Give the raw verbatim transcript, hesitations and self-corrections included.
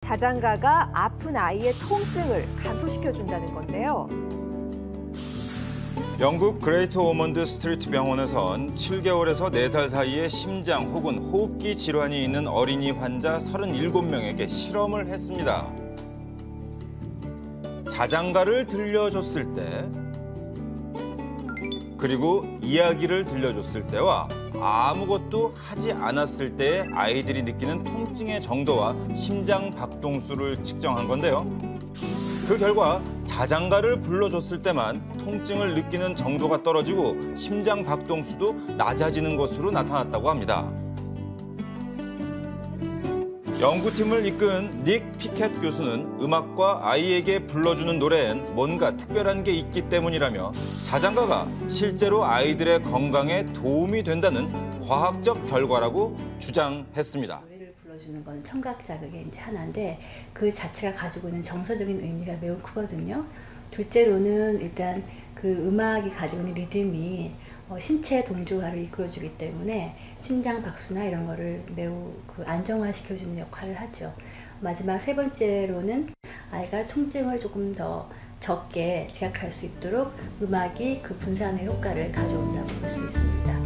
자장가가 아픈 아이의 통증을 감소시켜준다는 건데요. 영국 그레이트 오먼드 스트리트 병원에선 칠 개월에서 네 살 사이에 심장 혹은 호흡기 질환이 있는 어린이 환자 서른일곱 명에게 실험을 했습니다. 자장가를 들려줬을 때, 그리고 이야기를 들려줬을 때와 아무것도 하지 않았을 때 아이들이 느끼는 통증의 정도와 심장 박동수를 측정한 건데요. 그 결과 자장가를 불러줬을 때만 통증을 느끼는 정도가 떨어지고 심장 박동수도 낮아지는 것으로 나타났다고 합니다. 연구팀을 이끈 닉 피켓 교수는 음악과 아이에게 불러주는 노래엔 뭔가 특별한 게 있기 때문이라며 자장가가 실제로 아이들의 건강에 도움이 된다는 과학적 결과라고 주장했습니다. 불러주는 건 청각 자극의 이제 하나인데 그 자체가 가지고 있는 정서적인 의미가 매우 크거든요. 둘째로는 일단 그 음악이 가지고 있는 리듬이 어, 신체 동조화를 이끌어주기 때문에 심장 박수나 이런 거를 매우 그 안정화시켜주는 역할을 하죠. 마지막 세 번째로는 아이가 통증을 조금 더 적게 지각할 수 있도록 음악이 그 분산의 효과를 가져온다고 볼 수 있습니다.